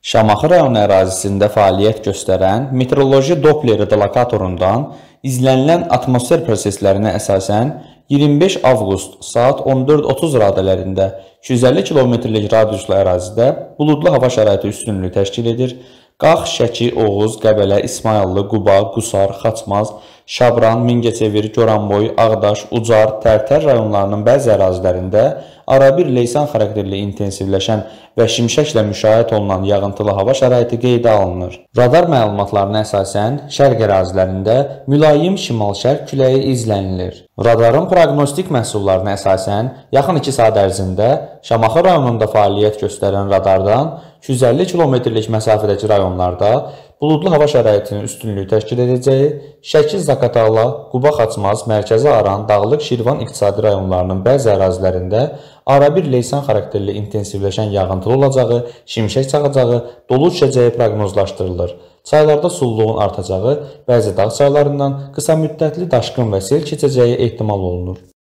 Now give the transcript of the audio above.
Şamaxı rayonu ərazisində fəaliyyət göstərən meteoroloji Doppler lokatorundan izlənilən atmosfer proseslərinə əsasən 25 avqust saat 14:30 radələrində 250 kilometrlik radiuslu ərazidə buludlu hava şəraiti üstünlüyü təşkil edir. Qax, Şəki, Oğuz, Qəbələ, İsmayıllı, Quba, Qusar, Xaçmaz, Şabran, Mingəçevir, Goranboy, Ağdaş, Ucar, Tərtər rayonlarının bəzi ərazilərində arabir leysan xarakterli intensivləşən və şimşəklə müşahidə olunan yağıntılı hava şəraiti qeydə alınır. Radar məlumatlarına əsasən şərq ərazilərində mülayim şimal-şərq küləyi izlənilir. Radarın proqnostik məhsullarına əsasən yaxın 2 saat ərzində Şamaxı rayonunda fəaliyyət göstərən radardan 250 kilometrlik məsafədəki rayonlarda buludlu hava şəraitinin üstünlüyü təşkil edəcəyi, Şəki, Zaqatala, Quba, Xaçmaz, Mərkəzi Aran, Dağlıq, Şirvan iqtisadi rayonlarının bəzi ərazilərində arabir leysan xarakterli intensivləşən yağıntılı olacağı, şimşək çaxacağı, dolu düşəcəyi proqnozlaşdırılır. Çaylarda sululuğun artacağı, bəzi dağ çaylarından qısa müddətli daşqın və sel keçəcəyi ehtimal olunur.